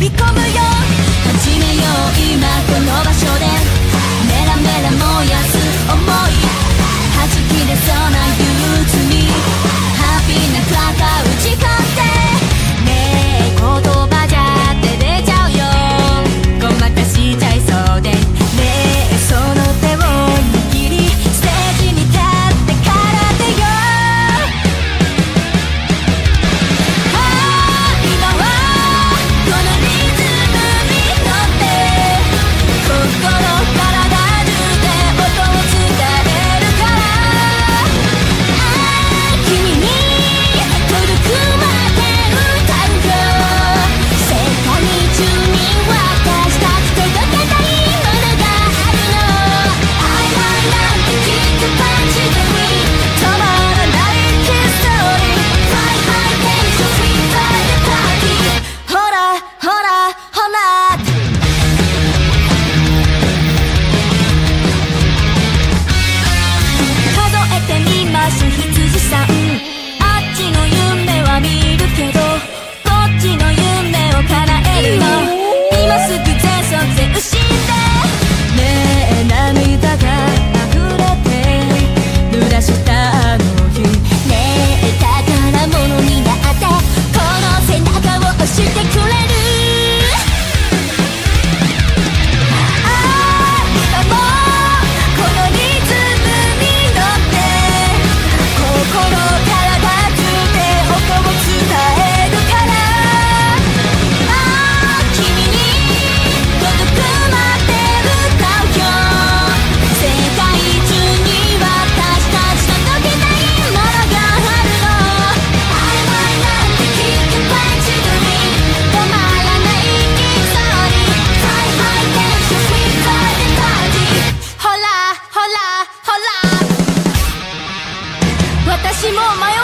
び込むよ。始めよう今この場所で、メラメラ燃やす想い、弾き出そうな憂鬱にハッピーなクラッカー打ち込んで、ねえ言葉じゃ照れちゃうよ、ごまかしちゃいそうで、ねえその手を握りステージに立ってからでよ。ああ今はこのリズムに乗って心から体中で音を伝えるから、ああ君に届くまで歌うよ。世界中に私たち届けたいものがあるの。曖昧なんてきっと感じずに止まらないキストーリー、 Fly high tension sweet like a party。 ほらほらほら数えてみます羊さん、あっちの夢は見るけどこっちの夢を叶えるの。今すぐ全速前進で、ねえ涙が溢れて濡らしたあの日、ねえ宝物になってこの背中を押してくれる。ああ今もこのリズムに乗って心から中で音を伝えるから、ああ君に届くまで歌うよ。世界中に私たち届けたいものがあるの。曖昧なんてきっと感じずに止まらないキストーリー、 Fly high tension sweet like a party。 ほらほらほら私も迷